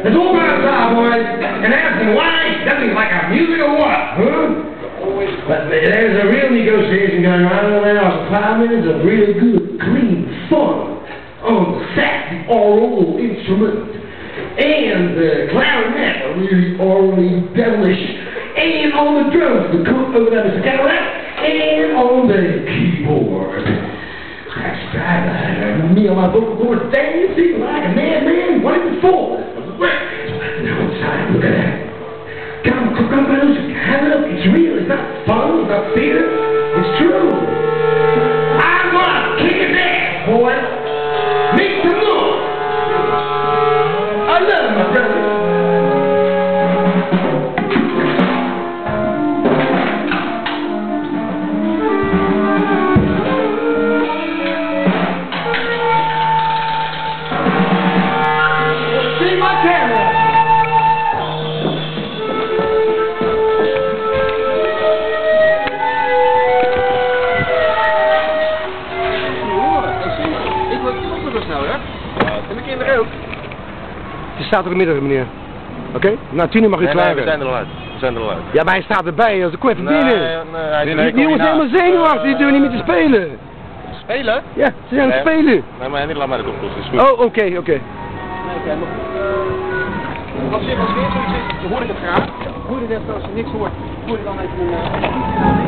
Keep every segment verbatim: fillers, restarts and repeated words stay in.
Let's open outside, boys, and ask him why he doesn't like our music or what, huh? But there's a real negotiation going on right now for five minutes of real good, clean fun on the sax, the oral instrument, and the clarinet, a really orally devilish, and on the drums, the cook over there, Mister Cadillac, and on the keyboard. That's right, me on my vocal board dancing like a madman, one and four. Now inside, look at that. Come, come, come, come, have it up. It's real. It's not fun. It's not theater. It's true. I'm gonna kick his ass, boy. Make some more. I love my brother. See my camera. En de kinderen ook. Je staat er inmiddels, meneer. Oké? Okay? Nou, tien uur mag u nee, klaar. Nee, we zijn er al uit. We zijn er al uit. Ja, maar hij staat erbij. Als de kom even binnen. Nee, nee, hij die die jongens zijn helemaal zenuwachtig. Die doen niet meer te spelen. Spelen? Ja, ze zijn aan het nee, spelen. Nee, maar niet laat maar de kop is goed. Oh, oké, okay, oké. Okay. Nee, oké, maar als je als weer zoiets is, dan hoor ik het graag. Hoor je net als je niks hoort, hoor je dan even een...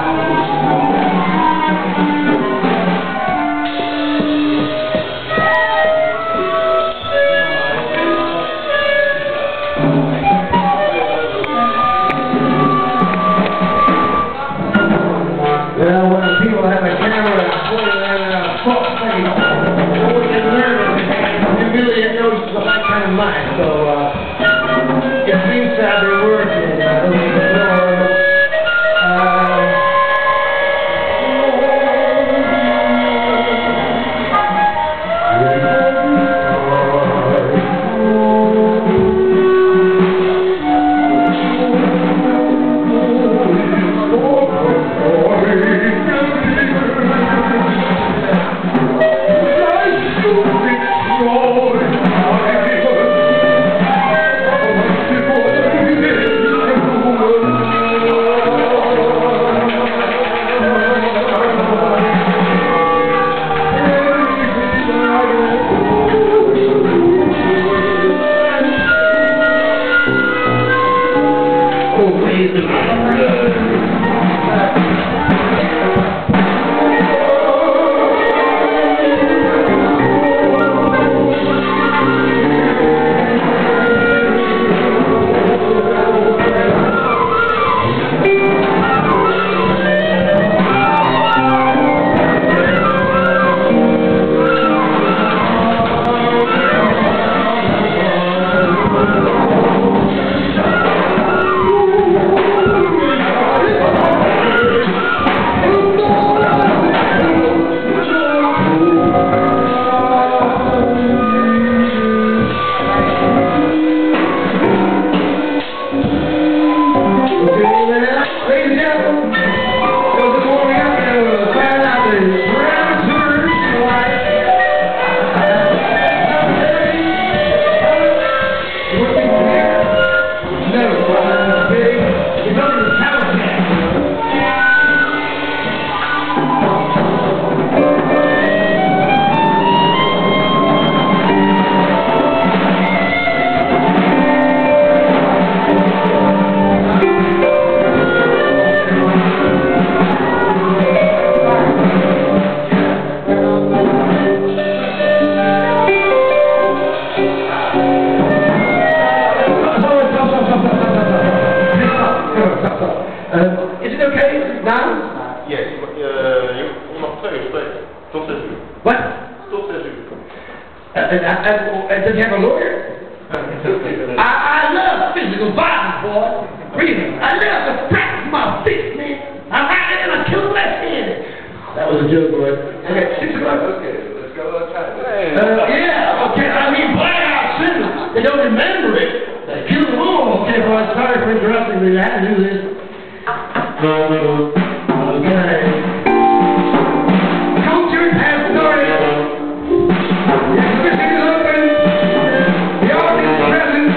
Well, when people have a camera pointing at a false thing, I always get nervous and humiliate goes to the right kind of mind. So, uh, it seems to have been working. I don't even know. Does he have a lawyer? I, I love physical violence, boy. Really. I love to practice my fist, man. I'm out there and I kill the left-handed. That was a joke, boy. Okay, six o'clock. Okay, let's go outside. Uh, yeah, okay. I mean, blackout sinners. They don't remember it. They kill them all. Okay, boy. Sorry for interrupting me. I had to do this. Okay. Culture has started. The exhibition is open. The audience is present.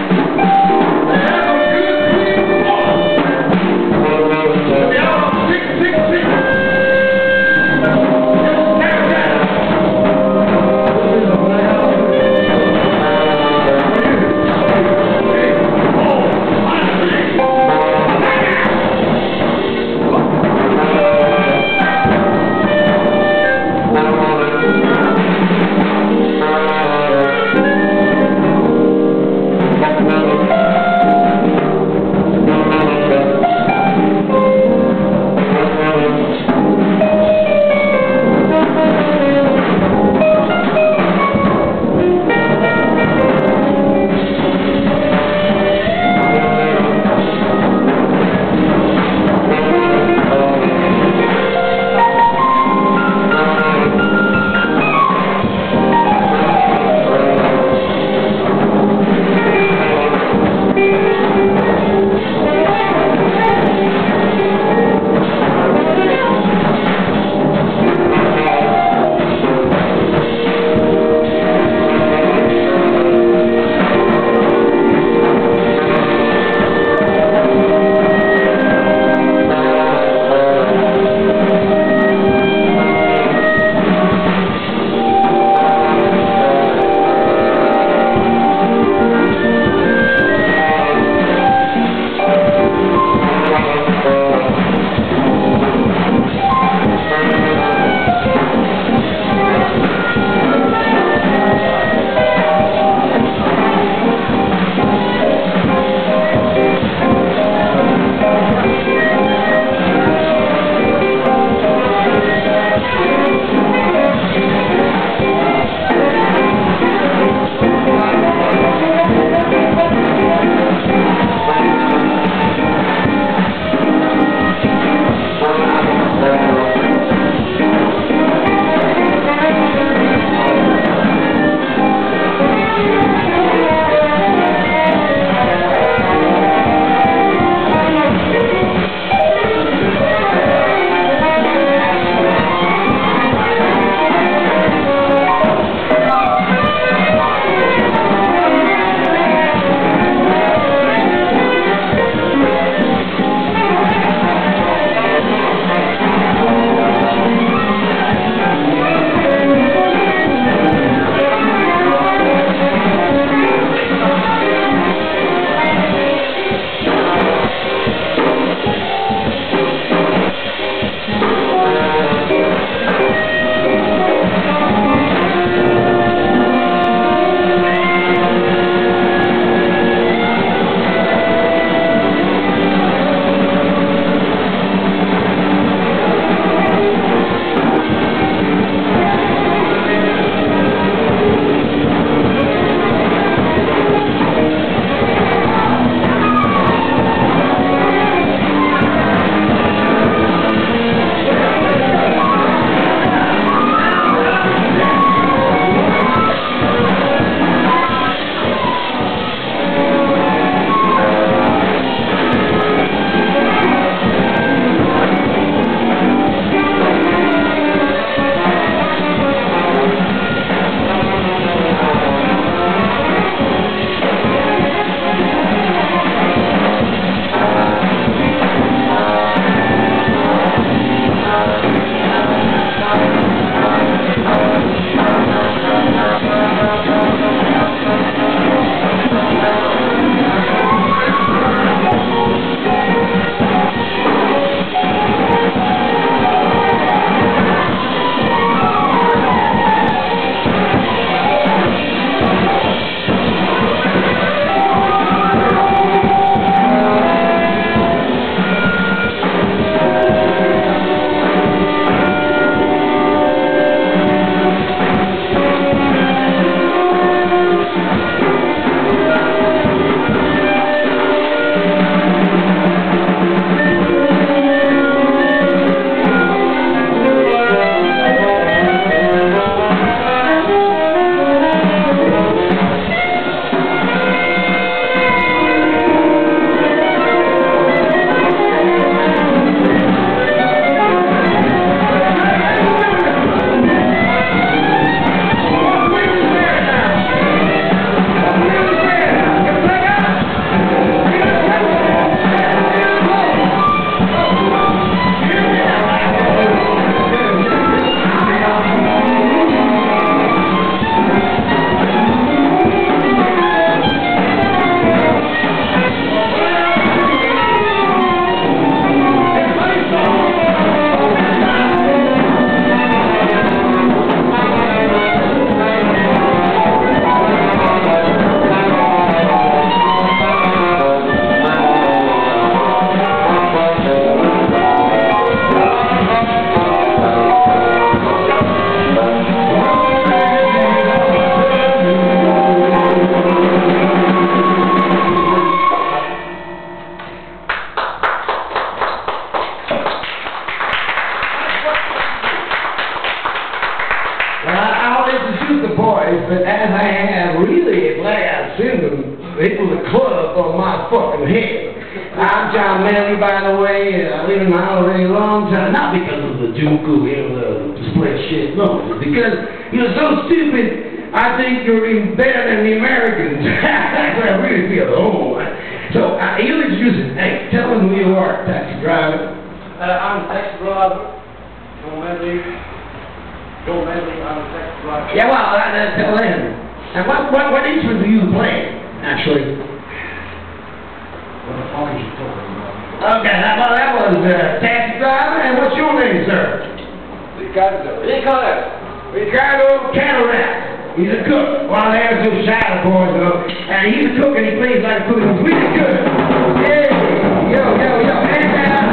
club on my fucking head. I'm John Manley, by the way, and I've been in my already a long time, not because of the Junku, you know, the split shit, no, because you're so stupid, I think you're even better than the Americans. That's what I really feel, oh. So, uh, you introduce it, hey, tell them who you are, taxi driver. Uh, I'm a taxi driver. John Manley. John Manley, I'm a taxi driver. Yeah, well, uh, uh, tell them. And what, what, what instrument do you play, actually? What the fuck are you talking about? Okay, that, well, that was uh, taxi driver, and what's your name, sir? Ricardo. Ricardo. Ricardo Cataract. He's a cook. Well, there's those shadow boys, though. And he's a cook, and he plays like a cook. He's really good. Hey, yo, yo, yo, and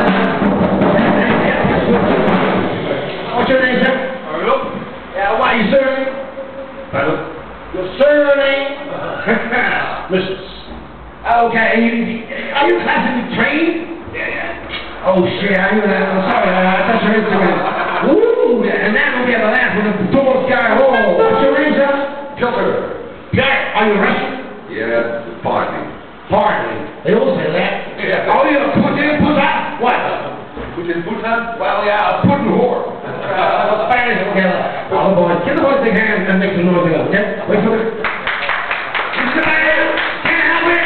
uh, what's your name, sir? Hello? Yeah, what you surname? Hello? Your surname? Missus Okay, and you, are you classically trained? Yeah, yeah. Oh shit, I knew that. I'm sorry, I touched your instrument. Woo! And that will be the last one. The doors guy. Oh, what's your name, sir? Pillar. Pierre, are you Russian? Yeah, partly. Pardon. They all say that. Yeah. Oh, you're a pudding putter? What? Put in Buddha? Well, yeah, a pudding whore. Uh, Spanish together. All the boys. Give the boys a hand and make some noise. Yeah? Wait for it. It's the man. Can't help it.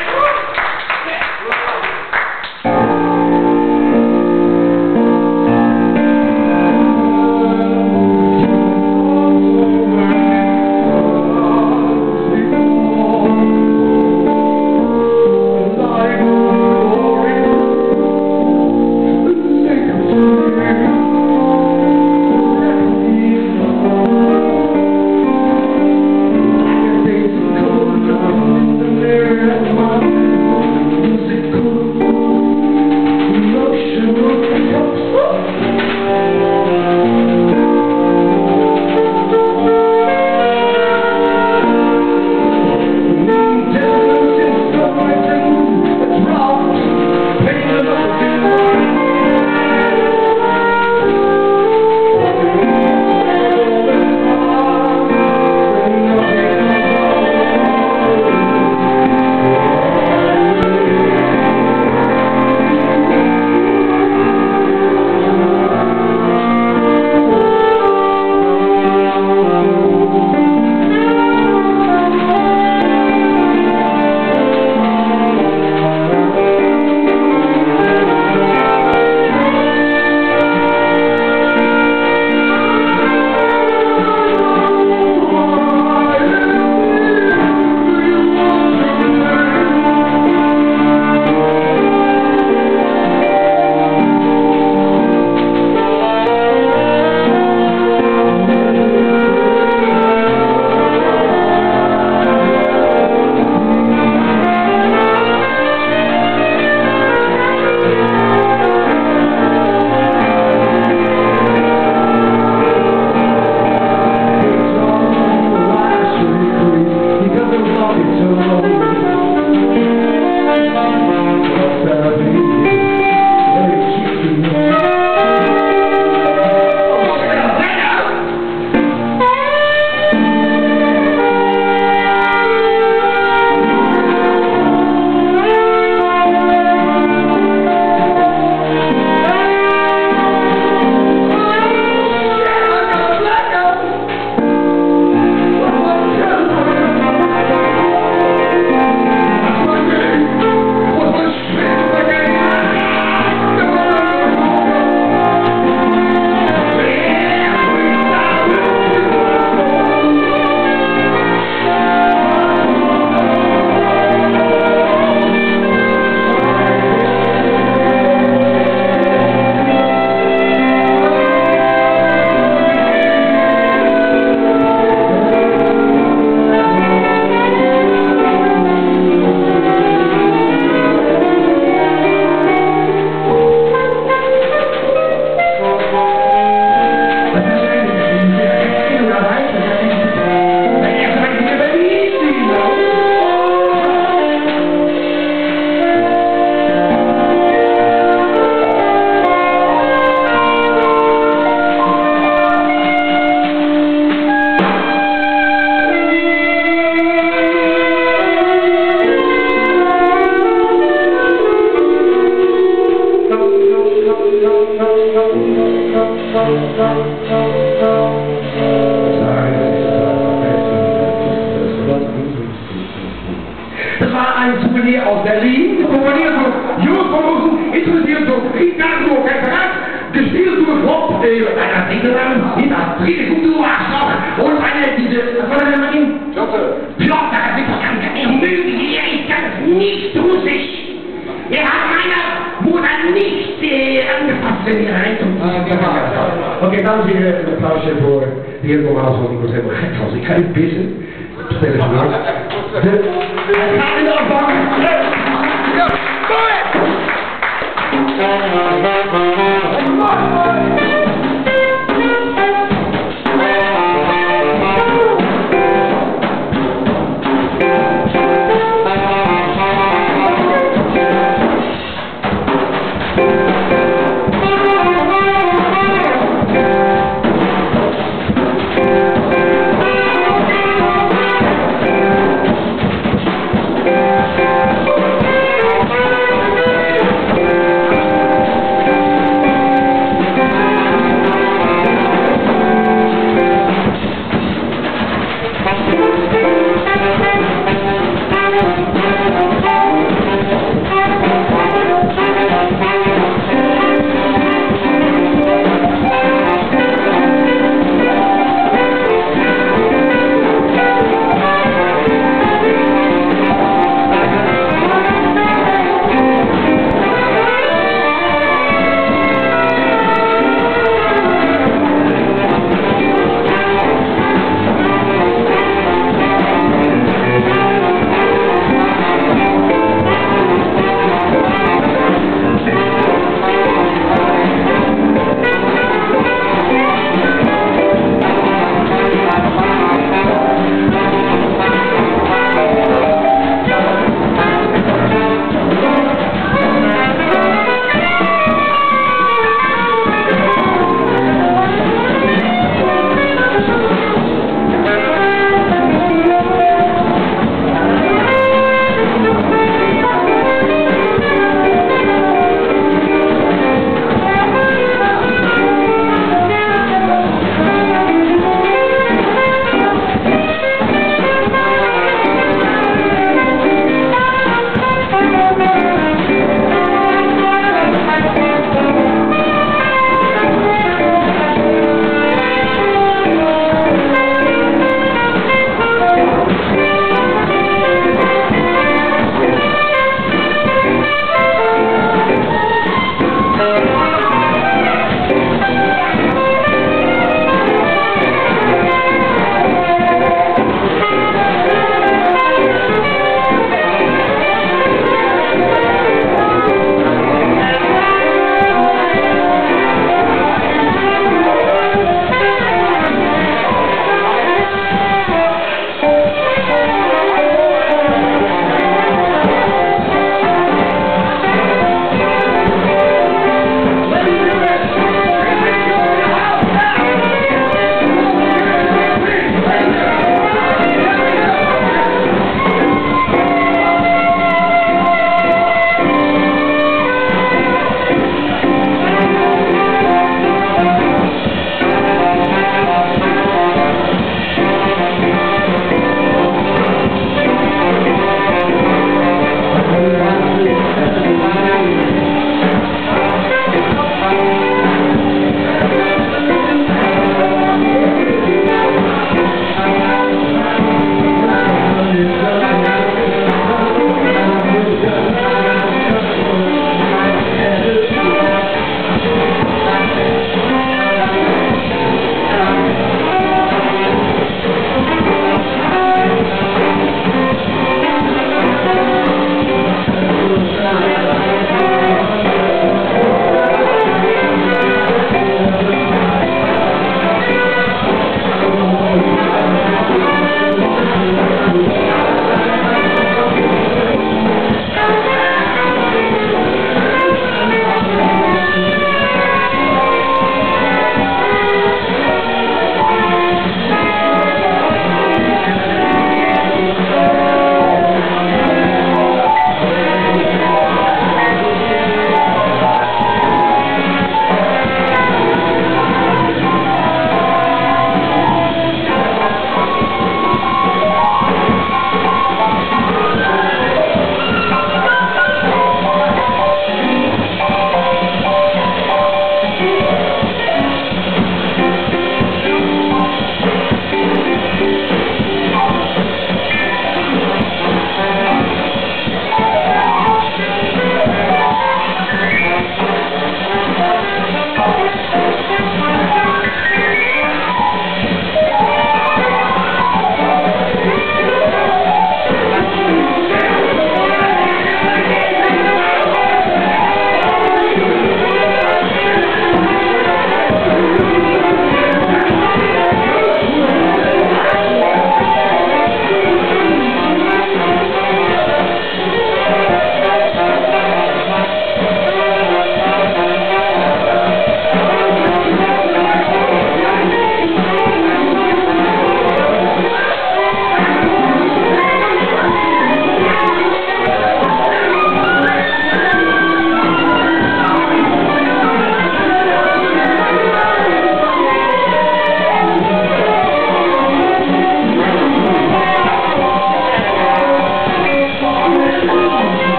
Das war ein Souvenir aus Berlin, Souvenir von Jungfrosen, interessiert durch Friedgarten und Veteran, gespielt durch Rob, äh, einer Sängerin, die das dritte gute Arschloch und eine, diese, was war der Name? Piotr. Piotr, das ist doch ganz, er möge hier, ich kann es nicht russisch. Er hat meine Mutter nicht äh, angepasst, wenn ihr reinkommt. Oké, dames en heren, een applausje voor de heer Normaal, want ik word helemaal gek als ik ga niet pissen. Stel eens voor. Hij gaat in de afvang. Ja,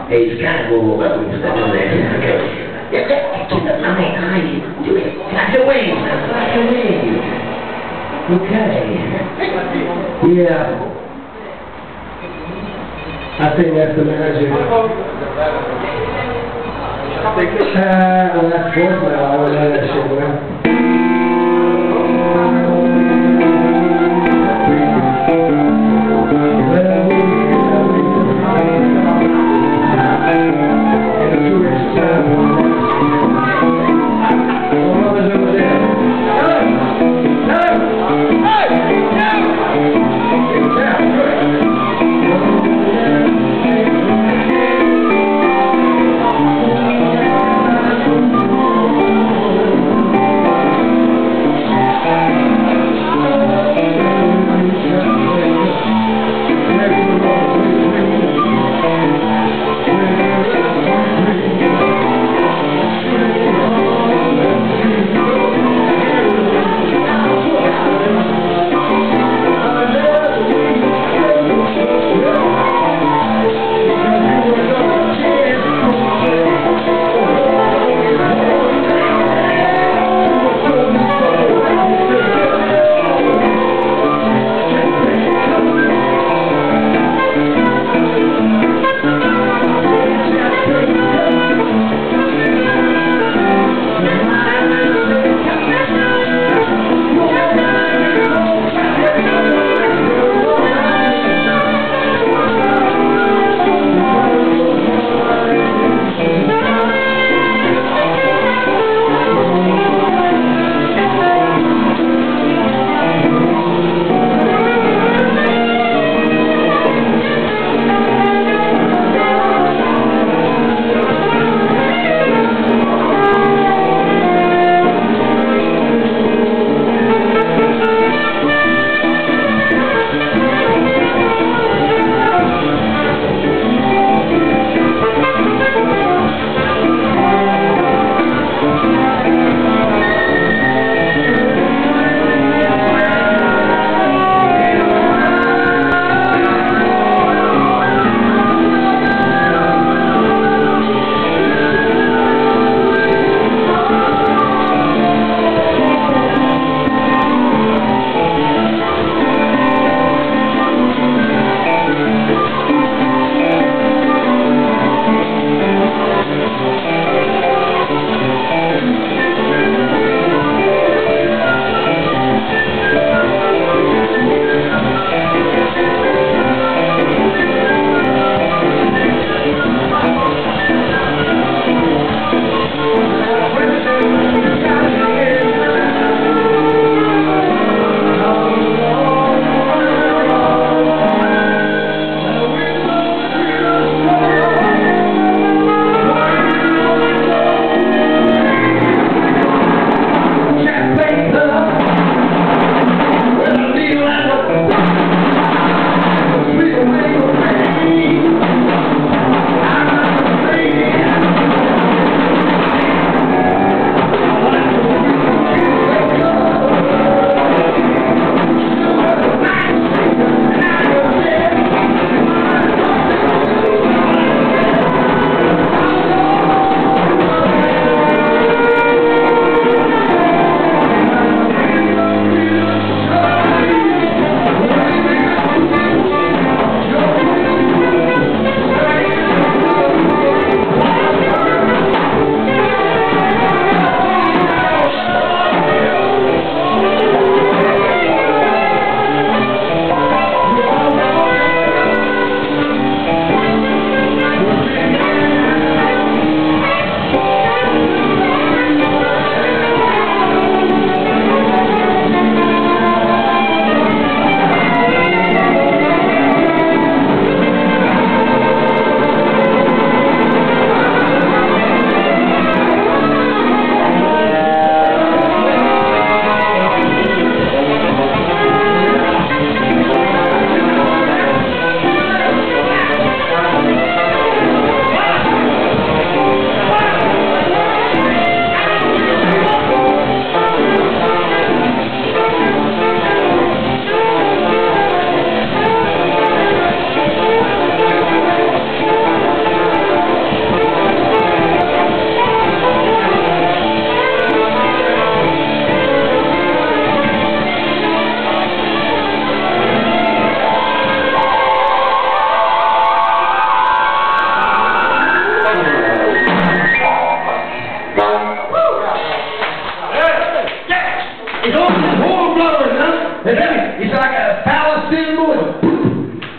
Hey, he's kind of moved up when you step on there. Yeah, keep up my man. Hi. Do it. Flap your wings. Flap your wings. Okay. Yeah. I think that's the manager. Uh, well, that's voicemail. I don't know that shit, man.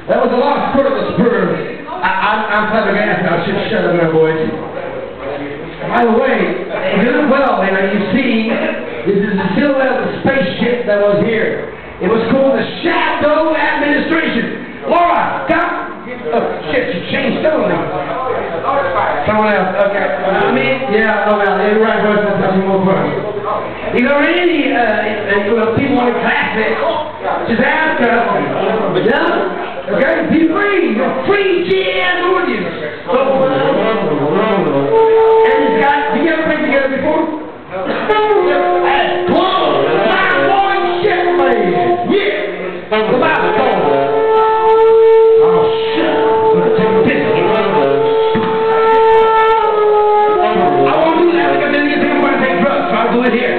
That was a lost critical sperm. I, I, I'm flabbergasted. I should shut up now, boys. By the way, if you look well, you know, you see, this is the silhouette of the spaceship that was here. It was called the Shadow Administration. Laura, come. Oh, shit, you changed totally. Someone else, okay. I mean, yeah, oh well, you're right, boys, that's nothing more fun. If there are any uh, uh, people in the class that just ask us, yeah? Okay, be free, you're free jazz audience. So, uh, and this guy, did you ever play together before? Hey, come on, my boy, shit, man. Yeah, the Bible calls. Oh, shit. I'll do it here.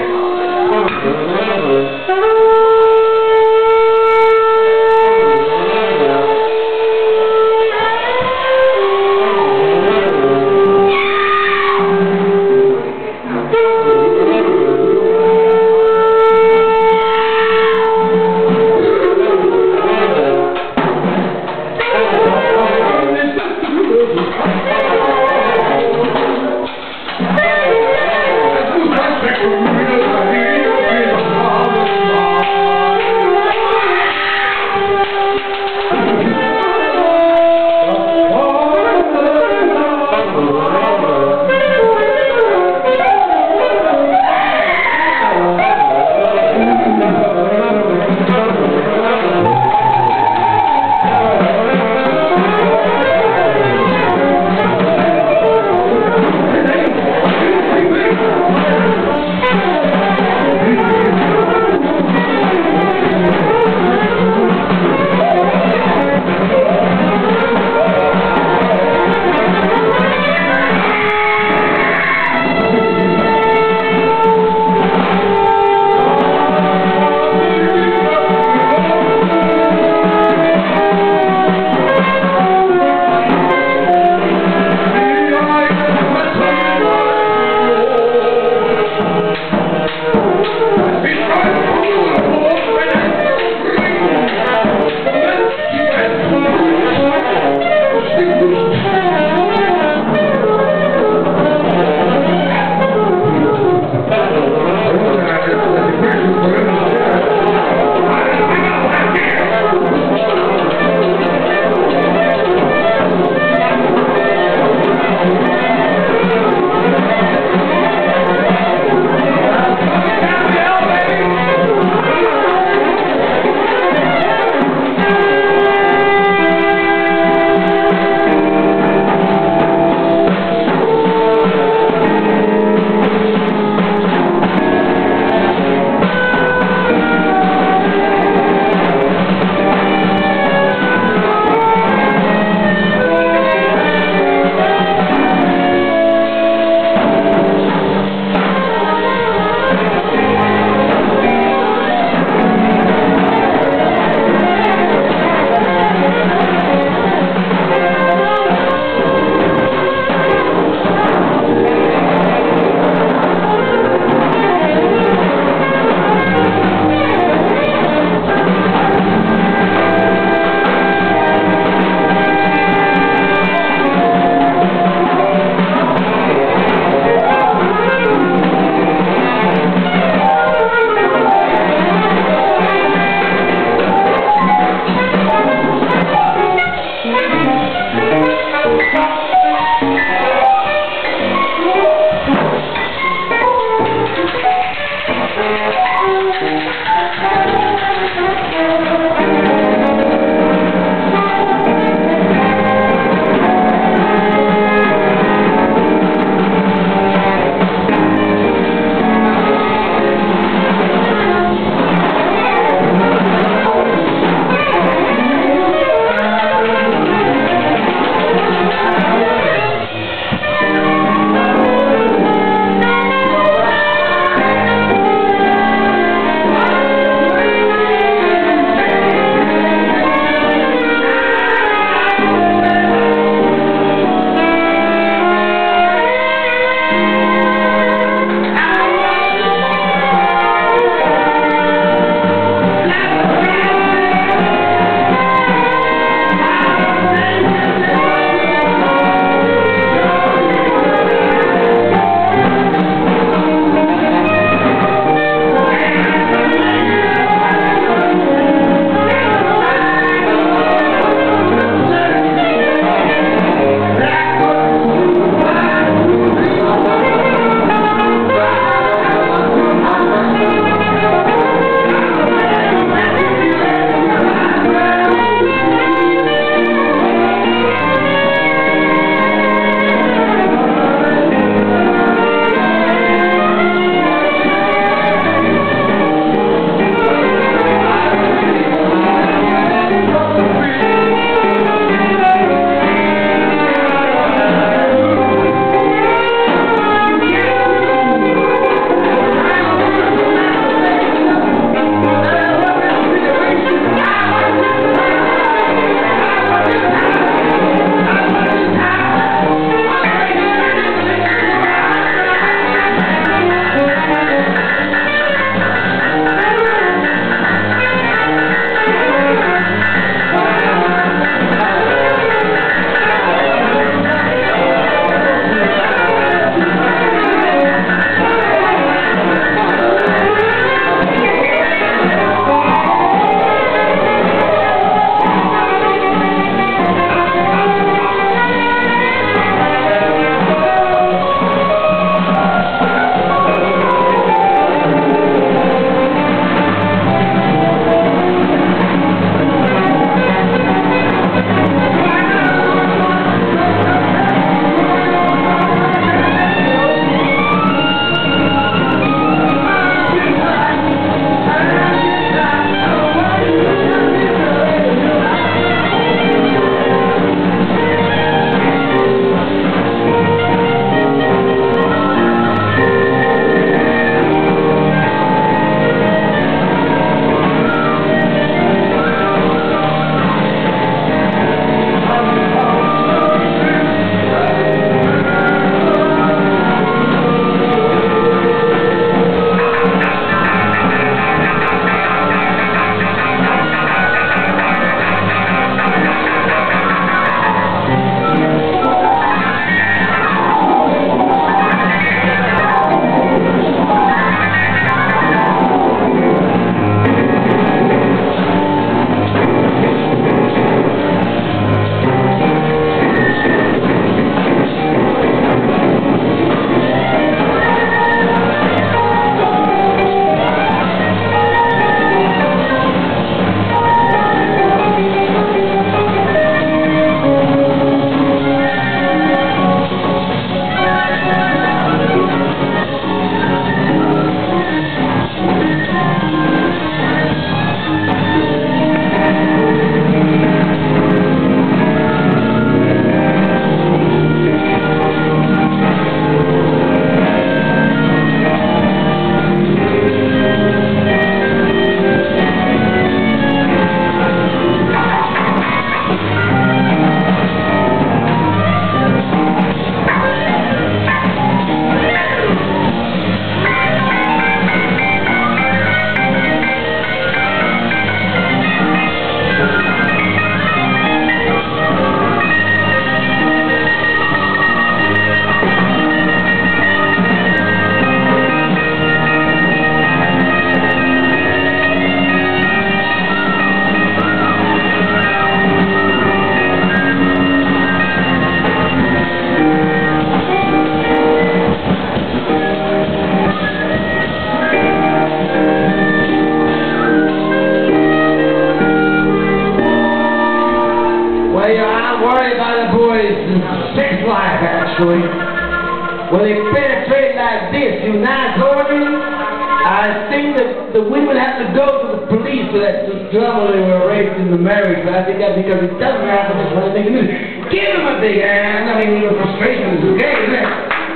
Well, you know, I'm worried about the boys' sex life, actually. When they penetrate like this, you nice horny, I think that the women have to go to the police for that trouble they were raped in the marriage. But I think that's because it doesn't happen just when they make a music. Give them a big hand. I mean, your frustration is okay, isn't it?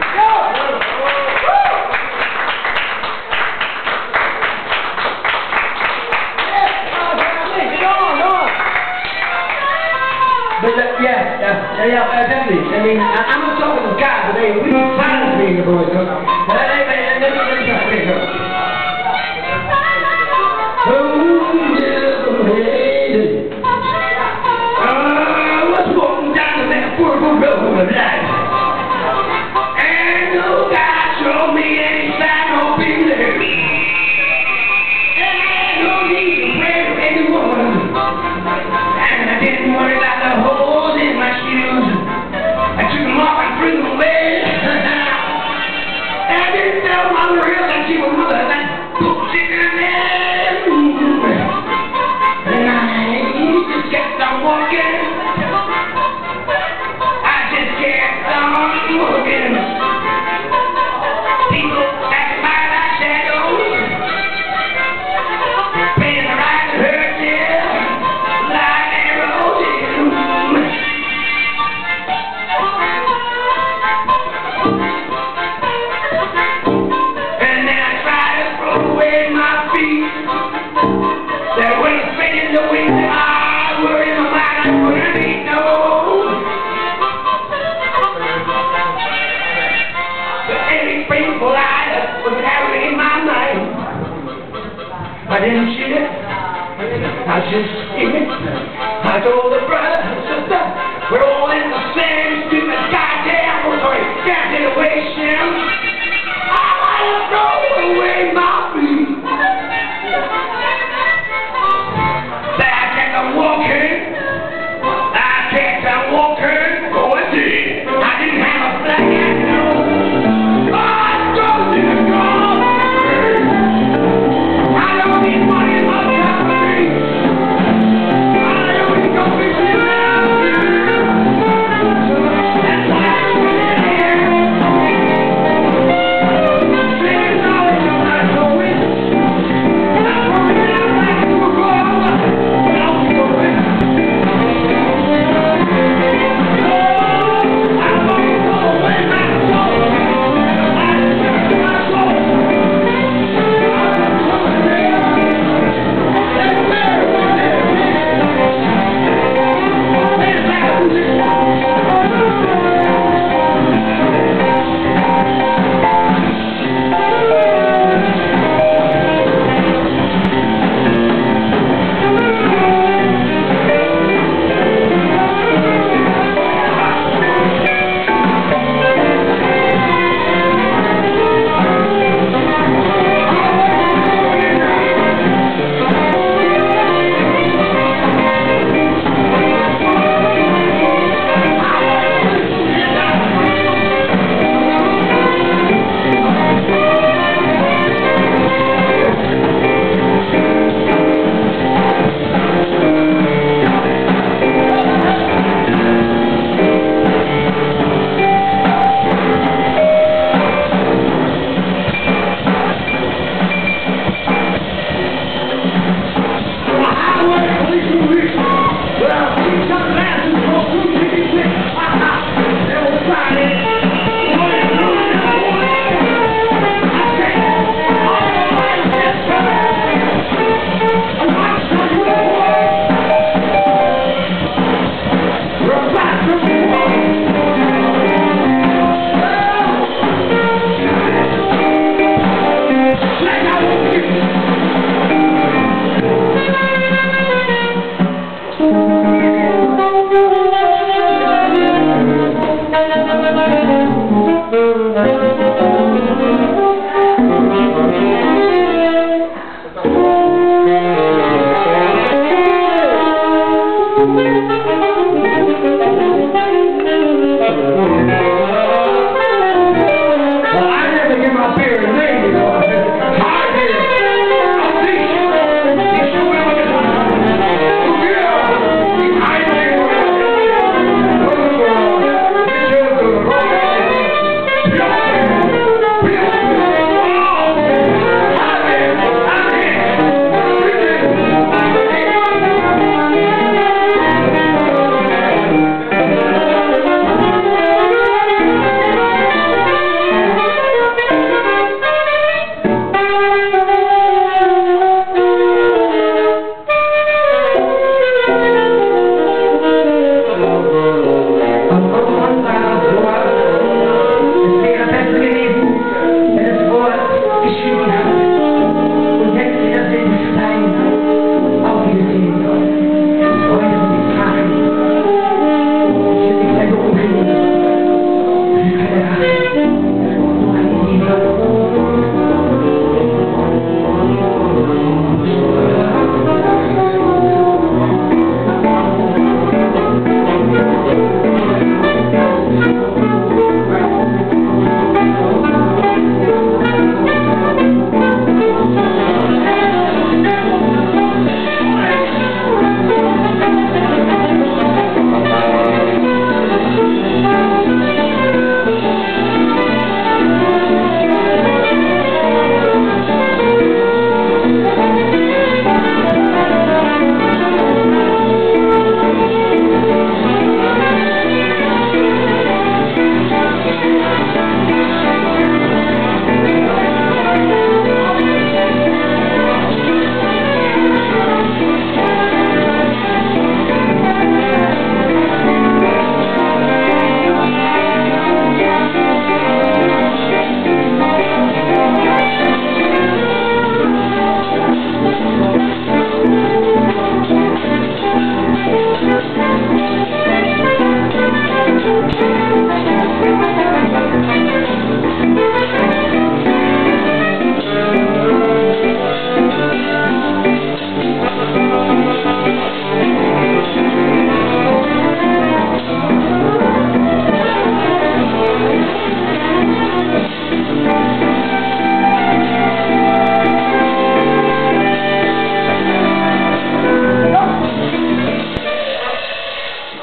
But uh, yeah, uh, yeah, uh, definitely. I mean, I, I'm not talking to God, but they really silence me in the boys. So, uh, let me, let me, let me try. Okay, go. Uh, what's walking down the metaphorical road of life? And no God showed me any sign of being there. And I had no need to pray for anyone. And I didn't worry about the holes in my shoes. I took them off and threw them away. And I didn't tell Mother Hill that she was mother that bullshit in there. And I just kept on walking. I just kept on walking. People passing by like shadows. Paying the right to hurt you. Like arrows in. And then I tried to throw away my feet. That when it's spinning the wind, I worry in my mind I couldn't eat no. But every painful eye was carrying in my mind. I didn't shoot it. I just seen it. I told the brother and sister, we're all in the same stupid goddamn, oh sorry, damn situation. I want to throw away my feet. But I kept on walking. I kept on walking. Going deep. I didn't have a flag at no. I don't need a gun. I don't need money in my company. I don't need no business.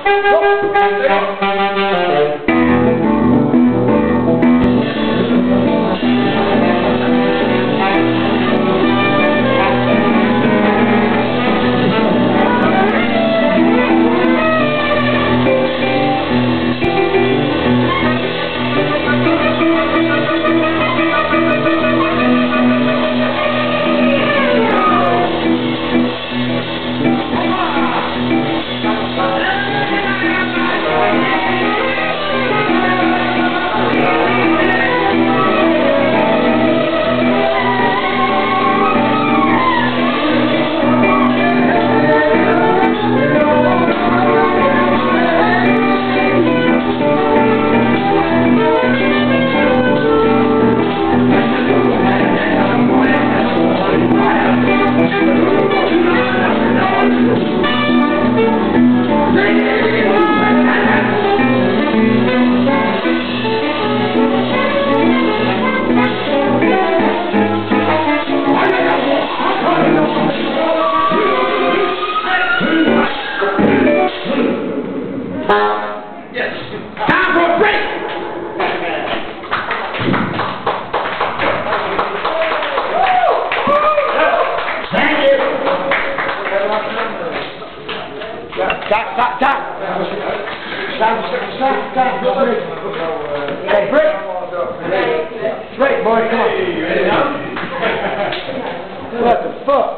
Yes. Time for a break. Thank you. Stop, stop, stop. Stop, stop, stop. Break. Okay, break. Break, boy, come on. What the fuck?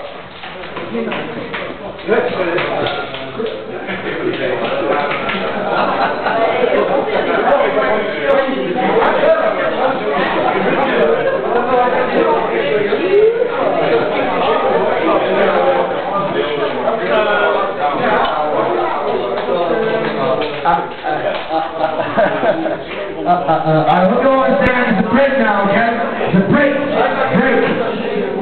Uh, uh, uh, uh, we're going down to the break now, okay? The break. Break.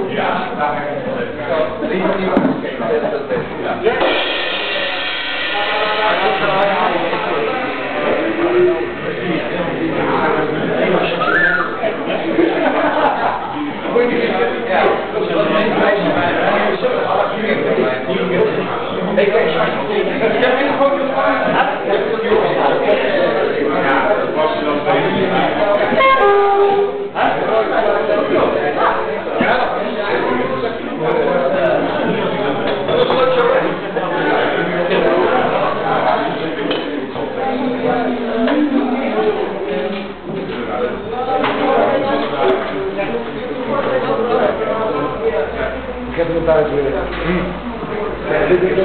Ik heb het buiten weer. Ja, dit is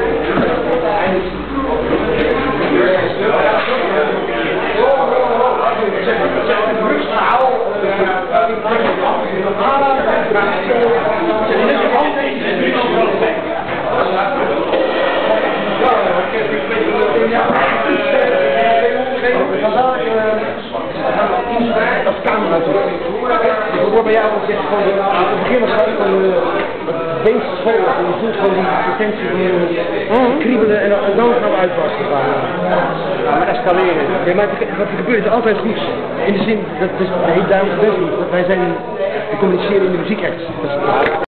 dat is camera natuurlijk. Ik hoor bij jou ook zeggen van het begin was gewoon van de beestschool. En je voelt gewoon die potentie van mm. kriebelen en dan gaan we uitwassen. Ja, maar escaleren. Ja, maar wat er gebeurt is altijd goed. In de zin, dat is heel duidelijk best niet. Wij zijn, we communiceren in de muziek echt.